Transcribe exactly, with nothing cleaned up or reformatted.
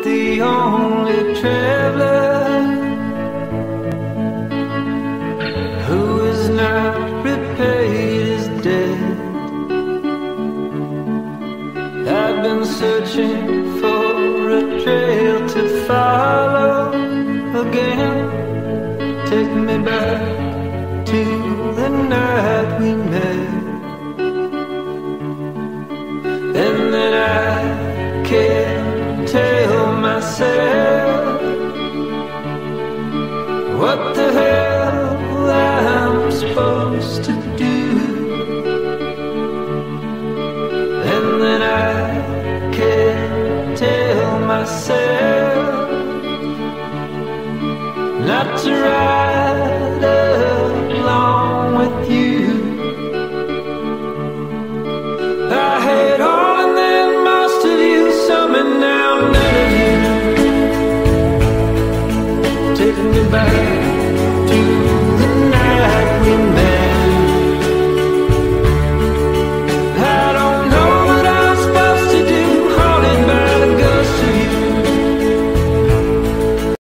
the only traveler who is not repaid his debt. I've been searching for a trail to follow again. Take me back to the night we met, and that I can't tell myself what the hell I'm supposed to do, and that I can't tell myself not to ride along with you. I had all and then most of you, some and now none of you. Take me back to the night we met.